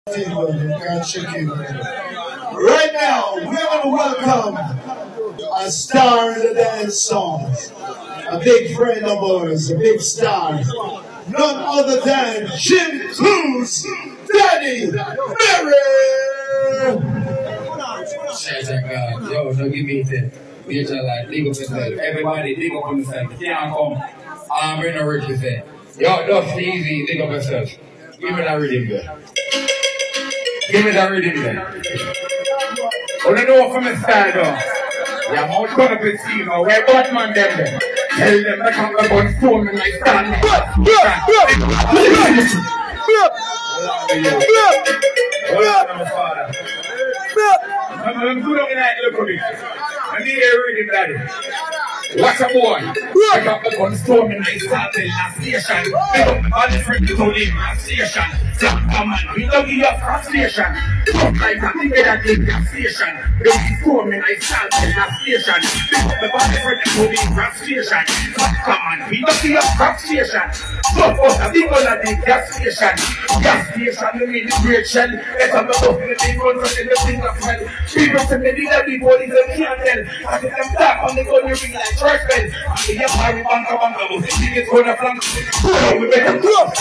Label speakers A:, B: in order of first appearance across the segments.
A: Right now, we're going to welcome a star in the dance song, a big friend of ours, a big star, none other than Jimcuse, DaddyMerry.
B: Yo, don't give me that. We just like dig up yourself. Everybody dig up on yourself. You can't come. I'm in a rhythm there. Yo, that's easy. Dig up yourself. Give me that rhythm there. Give me that rhythm there. Oh, you know from the style though. Yeah, I'm out going up and see you know. Where Batman them there. Tell them to come up on stone and I stand. I'm good on that look at me. I need a reading, daddy. Watch a boy. I got the gun storm and I started a station. All the friends to leave a station. Come on, we don't give up a station. Like a nigga that leave a station. They storm and I started a station. All the friends to leave a station. Come on, we don't give up a station. So for the people that leave gas station. Gas station, you need the great shell. Let's have a look at the big one in the thing of hell. People say they need a big body, they can't tell. I get them tap on the gun, you ring like church bell. And the Yamari banka, but the thing is going to flank. We better close.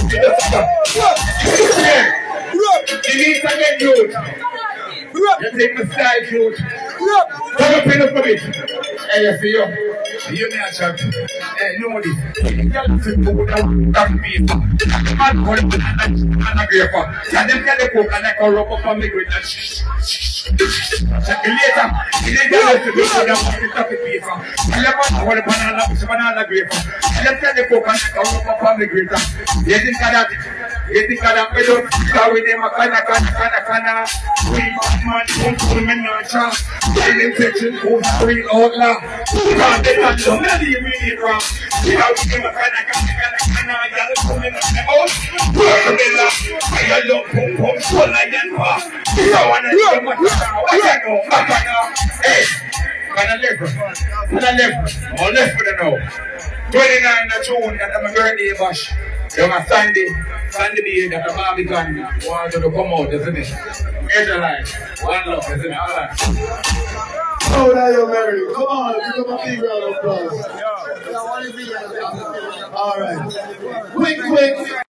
B: Delete again, youth. You take the side, youth. Come up in for me. Hey, you see you? You may have chat. Hey, know this. You can't sit down that piece. Man, go and a graper. And them get the coke and I can rub up on the grid and check it later. You didn't get to do for them to pick up the piece. And them man go and banana graper. And them get the coke and I can rub up on the grid. You think that? You think that we don't go with them a kana. We man don't pull me no chance. Tell them section who's real outlaw. Can't get that done. Not even really wrong. You know we give a kana. I got to pull in the house. Work a bit of. I love pump so like that pass. You don't want to do much now. I know. Hey, can I live? Or left for the now. 29 a June that I'm a birthday bash. You're my Sunday day that the Barbican wanted to come out, isn't it? Major line, one love, isn't it? All right.
A: Oh, DaddyMerry, come on, give him a big round of applause. All right, quick.